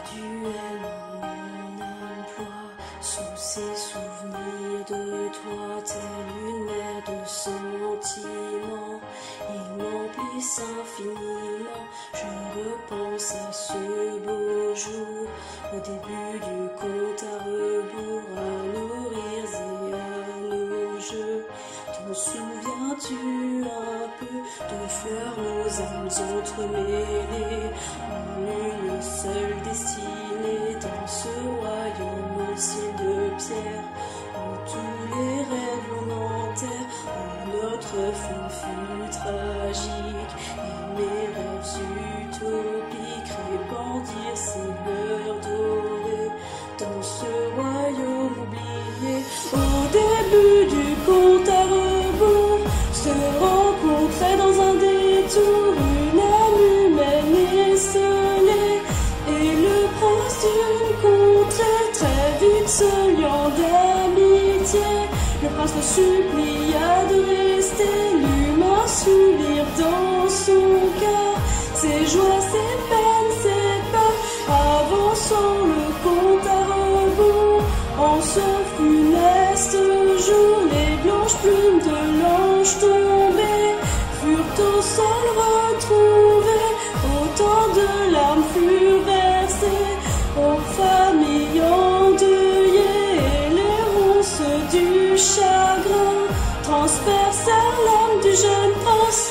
duel mon emploi, sous ces souvenirs de toi, telle une mer de sentiments, ils m'emplissent infiniment. Je repense à ce beau jour, au début du compte à rebours, à nos rires et à nos jeux. T'en souviens-tu un peu de fleurs, nos âmes entremêlées, en une seule destinée, dans ce royaume au ciel de pierre, où tous les rêves l'on enterre, où notre fin fut tragique, et mes rêves utopiques répandirent ces lueurs dorées, dans ce royaume oublié. Au début du compte à rebours, se rencontrait dans un détour une âme humaine esselée, et le prince d'une contrée, très vite se liant d'amitié. Le prince le supplia de rester, l'humain sut lire dans son cœur ses joies, ses peines, ses peurs, avançant le compte à rebours. En ce funeste jour, les blanches plumes de l'ange tombé furent au sol retrouvées, autant de larmes furent versées aux familles endeuillées, et les ronces du chagrin transpercèrent l'âme du jeune prince.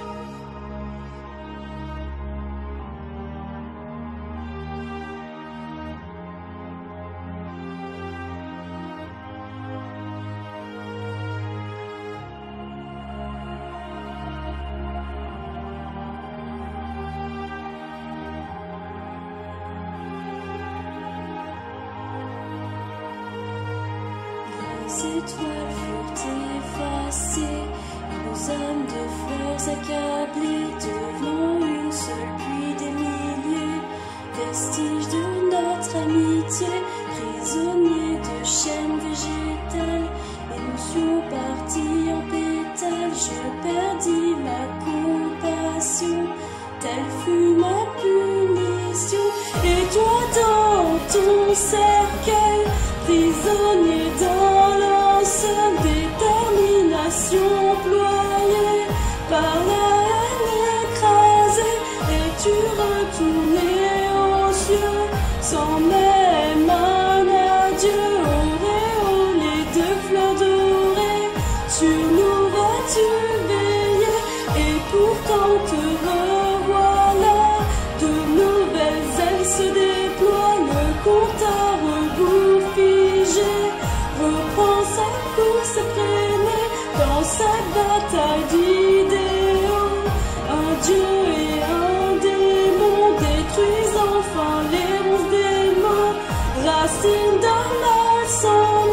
Les étoiles furent effacées, et nos âmes de fleurs accablées, devenant une seule puis des milliers, vestiges de notre amitié, prisonniers de chaînes végétales, émotions parties en pétales. Je perdis ma compassion, telle fut ma punition, et toi dans ton cercueil, prisonnier dans l'enceinte, détermination ployée par la haine écrasée, et tu retournais aux cieux sans même un adieu. Auréolé de fleurs dorées, sur nous vas-tu veiller, et pourtant te revoilà, de nouvelles ailes se déploient, le compte à rebours figé reprend sa course effrénée dans cette bataille d'idéaux. Un dieu et un démon détruisent enfin les ronces des mots, racines d'un mal sans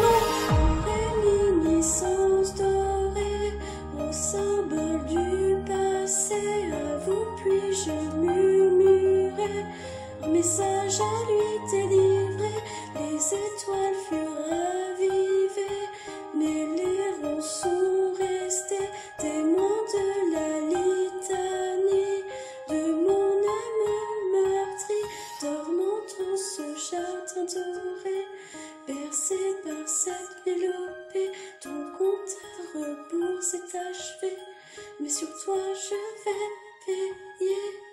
nom. Réminiscence dorée au symbole du passé, à vous puis-je murmurer un message à lui délivrer. Les étoiles furent ravivées, mais les ronces sont restées témoins de la litanie de mon âme meurtrie, dormant dans ce jardin doré, bercé par cette mélopée. Ton compte à rebours s'est achevé, mais sur toi je vais veiller.